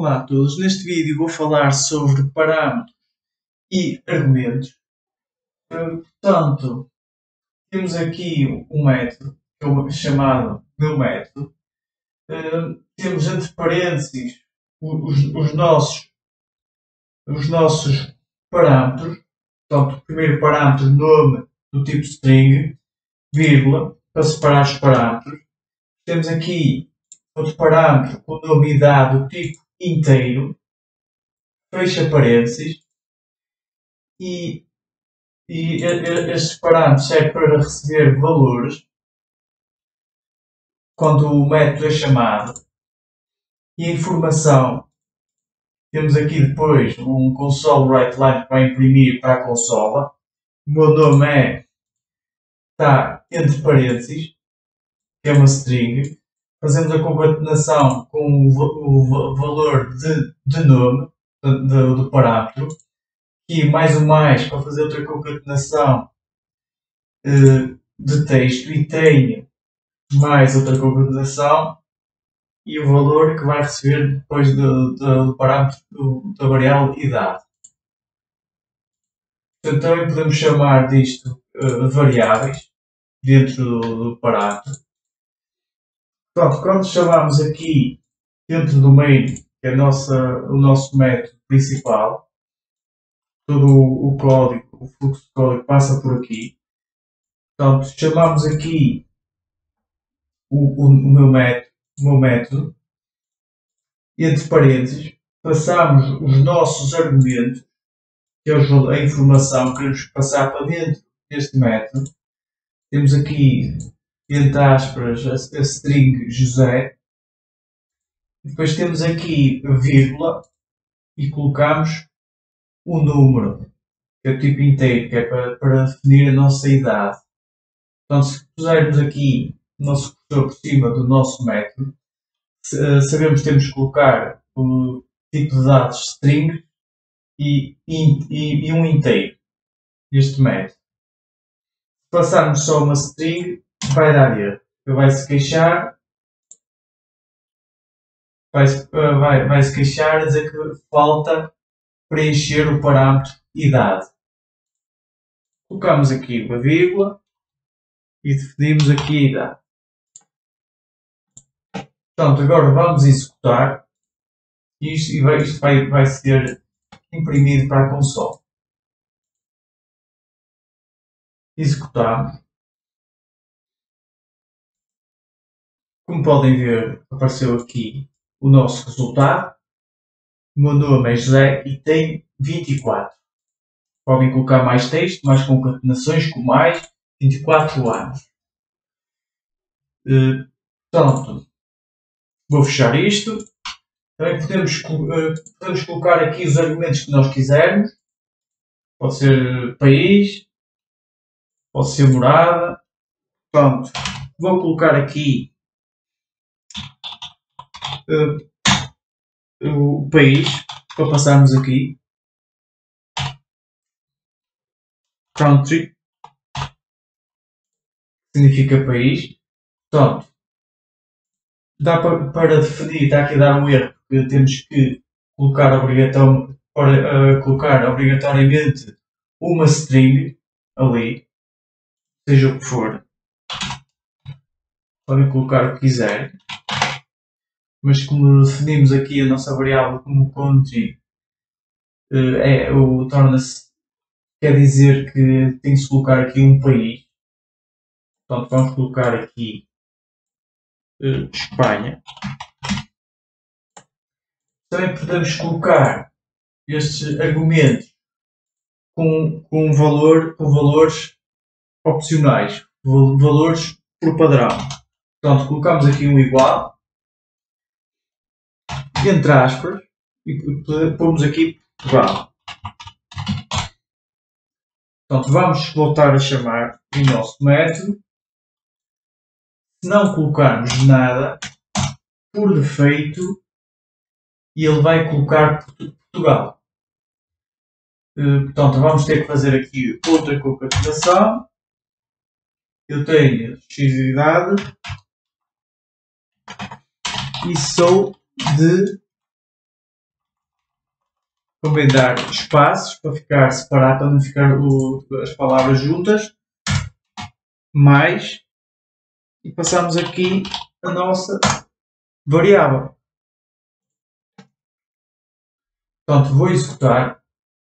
Olá a todos, neste vídeo vou falar sobre parâmetros e argumentos. Portanto, temos aqui um método, que é o chamado meu método. Temos entre parênteses os nossos parâmetros. Portanto, o primeiro parâmetro, nome do tipo string, vírgula, para separar os parâmetros. Temos aqui outro parâmetro com nome e idade do tipo inteiro, fecha parênteses, e estes parâmetros servem para receber valores quando o método é chamado. E a informação, temos aqui depois um console writeLine que vai imprimir para a consola. O meu nome está entre parênteses, que é uma string. Fazemos a concatenação com o valor de nome do parâmetro. Aqui mais um mais para fazer outra concatenação de texto, e tenho mais outra concatenação e o valor que vai receber depois do parâmetro da variável idade. Portanto, também podemos chamar disto variáveis dentro do parâmetro. Portanto, quando chamamos aqui dentro do main, que é o nosso método principal, todo o código, o fluxo de código passa por aqui. Portanto, chamamos aqui o meu método, entre parênteses, passamos os nossos argumentos, que é a informação que queremos passar para dentro deste método. Temos aqui, entre aspas, a string José. Depois temos aqui a vírgula e colocamos o número, que é o tipo inteiro, que é para definir a nossa idade. Então, se pusermos aqui o nosso cursor por cima do nosso método, sabemos que temos que colocar o tipo de dados string e um inteiro neste método. Se passarmos só uma string, vai dar erro. Ele vai se queixar, vai se queixar a dizer que falta preencher o parâmetro idade. Colocamos aqui uma vírgula e definimos aqui a idade. Portanto, agora vamos executar isto e isto vai ser imprimido para a console. Executamos. Como podem ver, apareceu aqui o nosso resultado. O meu nome é José e tenho 24. Podem colocar mais texto, mais concatenações com mais 24 anos. Portanto, vou fechar isto. Também podemos colocar aqui os argumentos que nós quisermos. Pode ser país, pode ser morada. Portanto, vou colocar aqui o país, para passarmos aqui. Country significa país. Portanto, dá para definir, está aqui a dar um erro, porque temos que colocar obrigatoriamente uma string ali, seja o que for. Podem colocar o que quiserem. Mas como definimos aqui a nossa variável como country, torna-se, quer dizer que tem que se colocar aqui um país. Portanto, vamos colocar aqui Espanha. Também podemos colocar estes argumentos com valores opcionais, valores por padrão. Portanto, colocamos aqui um igual, entre aspas, e pomos aqui Portugal. Portanto, vamos voltar a chamar o nosso método. Se não colocarmos nada, por defeito, ele vai colocar Portugal. Portanto, vamos ter que fazer aqui outra concatenação. Eu tenho X idade e sou de convém dar espaços para ficar separado, para não ficar as palavras juntas. Mais, e passamos aqui a nossa variável. Portanto, vou executar.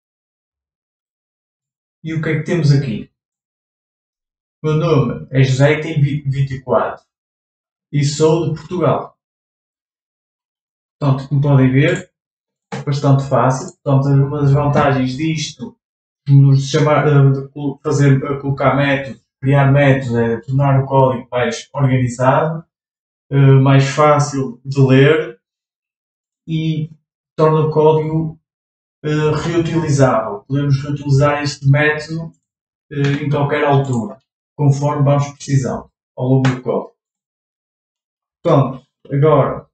E o que é que temos aqui? O meu nome é José e tenho 24. E sou de Portugal. Portanto, como podem ver, é bastante fácil. Portanto, uma das vantagens disto, nos chamar, de colocar métodos, criar métodos, é tornar o código mais organizado, mais fácil de ler e torna o código reutilizável. Podemos reutilizar este método em qualquer altura, conforme vamos precisando ao longo do código. Portanto, agora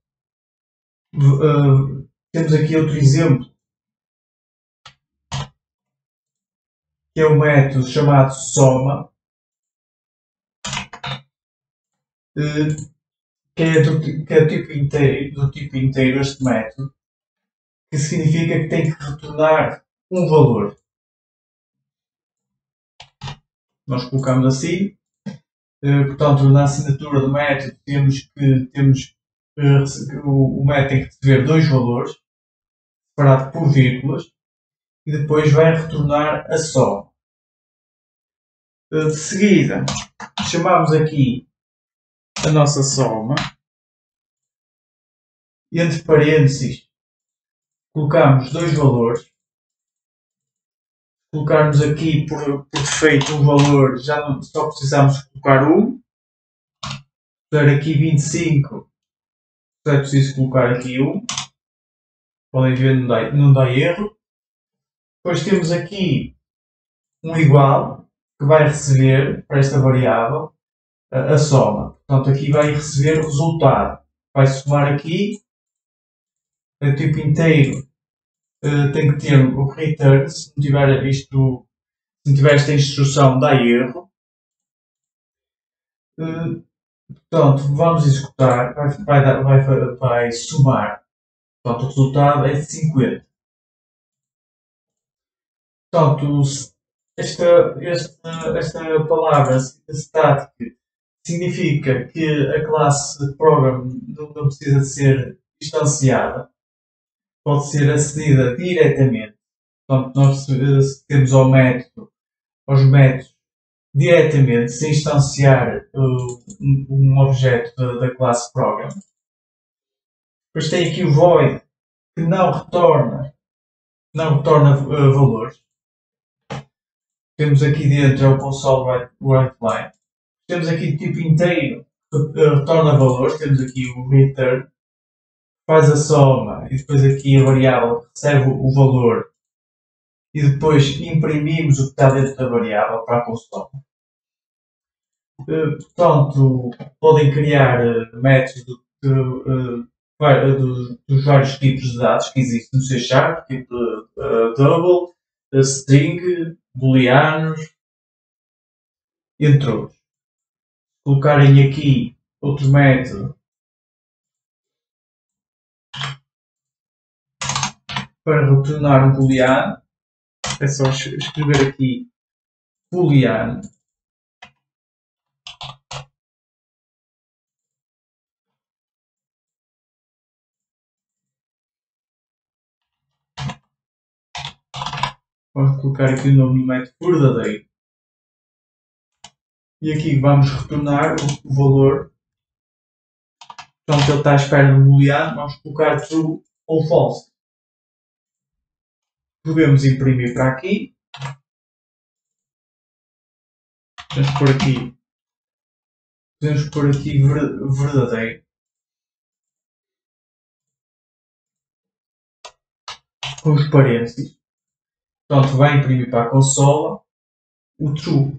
temos aqui outro exemplo, que é o método chamado soma, que é do tipo inteiro este método, que significa que tem que retornar um valor. Nós colocamos assim, portanto, na assinatura do método o método tem que receber dois valores, separado por vírgulas, e depois vai retornar a soma. De seguida, chamamos aqui a nossa soma, e entre parênteses colocamos dois valores. Colocarmos aqui por defeito um valor, só precisamos colocar um. Dar aqui 25, é preciso colocar aqui um. Podem ver, não dá erro. Depois temos aqui um igual, que vai receber para esta variável a soma. Portanto, aqui vai receber o resultado. Vai somar aqui, o tipo inteiro tem que ter o return. Se não tiver esta instrução, dá erro. Portanto, vamos executar, vai somar. Portanto, o resultado é 50. Portanto, esta palavra static significa que a classe program não precisa ser instanciada, pode ser acedida diretamente. Portanto, nós temos aos métodos diretamente, sem instanciar um objeto da classe program. Depois tem aqui o void, que não retorna valores. Temos aqui dentro o console writeLine. Temos aqui o tipo inteiro, que retorna valores. Temos aqui o return, faz a soma, e depois aqui a variável recebe o valor, e depois imprimimos o que está dentro da variável para a console. Portanto, podem criar métodos dos vários tipos de dados que existem no C#, tipo double, string, booleanos, entre outros. Colocarem aqui outro método para retornar um booleano, é só escrever aqui booleano. Vamos colocar aqui o nome do método verdadeiro. E aqui vamos retornar o valor. Portanto, ele está à espera do booleano. Vamos colocar true ou false. Podemos imprimir para aqui. Podemos pôr aqui verdadeiro. Com os parênteses. Portanto, vai imprimir para a consola o true.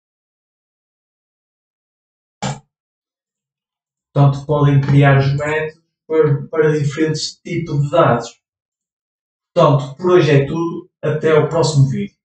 Portanto, podem criar os métodos para diferentes tipos de dados. Portanto, por hoje é tudo. Até ao próximo vídeo.